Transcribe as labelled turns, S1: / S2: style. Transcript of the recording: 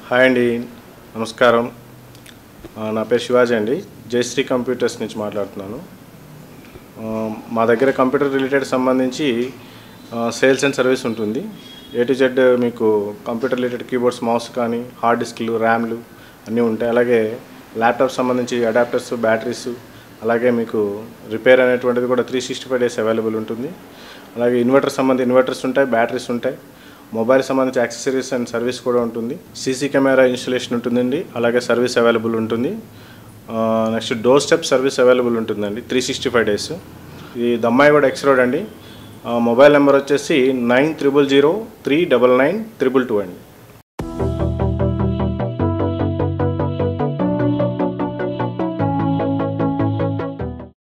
S1: Hi అండి, నమస్కారం. నా పేరు శివాజీ అండి. జయశ్రీ కంప్యూటర్స్ నుంచి మాట్లాడుతున్నాను. మా దగ్గర కంప్యూటర్ రిలేటెడ్ సంబంధించి సేల్స్ అండ్ సర్వీస్ ఉంటుంది. ఏ టు జెడ్ మీకు కంప్యూటర్ రిలేటెడ్ కీబోర్డ్స్, మౌస్ కానీ, హార్డ్ డిస్క్లు, ర్యామ్లు అన్నీ ఉంటాయి. అలాగే ల్యాప్టాప్ సంబంధించి అడాప్టర్స్, బ్యాటరీస్, అలాగే మీకు రిపేర్ అనేటువంటిది కూడా 365 days అవైలబుల్ ఉంటుంది. అలాగే ఇన్వర్టర్స్ ఉంటాయి, బ్యాటరీస్ ఉంటాయి. మొబైల్ సంబంధించి యాక్సెసరీస్ అండ్ సర్వీస్ కూడా ఉంటుంది. సీసీ కెమెరా ఇన్స్టలేషన్ ఉంటుందండి. అలాగే సర్వీస్ అవైలబుల్ ఉంటుంది. Next door step service available ఉంటుందండి 365 days. ఇది దమ్మాయిగూడ ఎక్స్ రోడ్ అండి. మొబైల్ నెంబర్ వచ్చేసి 9000 399 222 అండి.